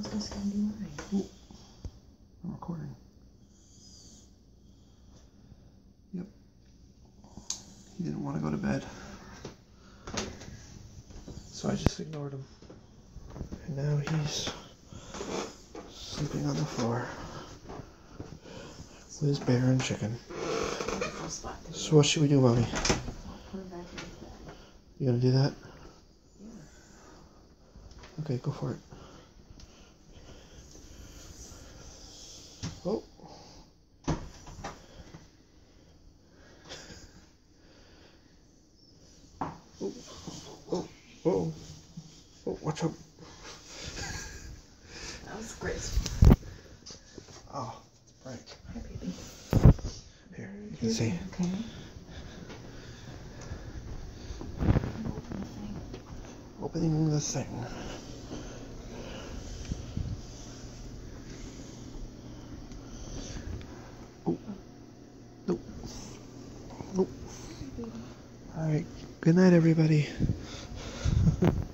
was just gonna do mine. Ooh, I'm recording. Yep. He didn't want to go to bed. So I just ignored him. And now he's sleeping on the floor with his bear and chicken. So what should we do, Mommy? You gonna do that? Yeah. Okay, go for it. Oh. Oh. Oh. Oh. Oh, watch out. That was great. Oh, right. Hi, baby. Here, you can see. Okay. Opening the thing. Oh. Nope. Nope. All right. Good night, everybody.